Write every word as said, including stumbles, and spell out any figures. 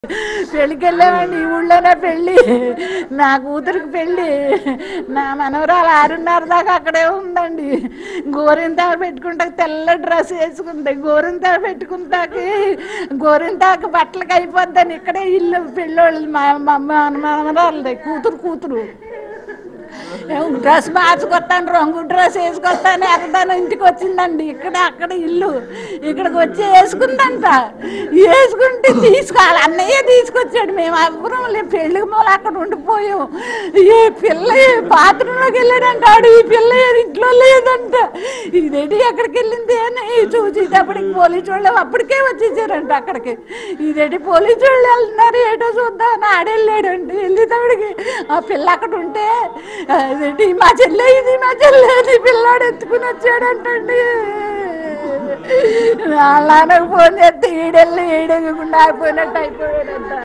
పెళ్ళికి వెళ్ళామండి. ఈ ఊళ్ళోనే పెళ్ళి, నా కూతురికి పెళ్ళి. నా మనవరాలు ఆరున్నర దాకా అక్కడే ఉందండి. గోరింతాకు పెట్టుకుంటాక తెల్ల డ్రెస్ వేసుకుంది. గోరింతాకు పెట్టుకుంటాకి గోరింతాకు బట్టలకి అయిపోద్దని ఇక్కడే ఇల్లు పెళ్ళోళ్ళు మా మనవరాలది కూతురు కూతురు డ్రెస్ మార్చుకొస్తాను, రంగు డ్రెస్ వేసుకొస్తాను ఎక్కడాను ఇంటికి వచ్చిందండి. ఇక్కడ అక్కడ ఇల్లు ఇక్కడికి వచ్చి వేసుకుందంట. వేసుకుంటే తీసుకోవాలి అన్నయ్య తీసుకొచ్చాడు. మేము అవ్వరం లే పెళ్ళికి మూల అక్కడ ఉండిపోయాం. ఈ పిల్ల బాత్రూంలోకి వెళ్ళాడంటాడు. ఈ పిల్ల ఇంట్లో లేదంట. ఇదేంటి ఎక్కడికి వెళ్ళింది అని చూసేటప్పటికి పోలీసు వాళ్ళు అప్పటికే వచ్చేసారంట అక్కడికి. ఇదేంటి పోలీసు వాళ్ళు వెళ్తున్నారు ఏటో చూద్దాం అని ఆడెళ్ళాడండి. వెళ్ళేటప్పటికి ఆ పిల్ల అక్కడ ఉంటే అదేంటి మా చెల్లె ఇది మా చెల్లె ఇది పిల్లాడు ఎత్తుకుని వచ్చాడంటండి. అలానే ఫోన్ చేస్తే ఈడెళ్ళి ఈడెళ్ళకుండా అయిపోయినట్టు అయిపోయాడంట.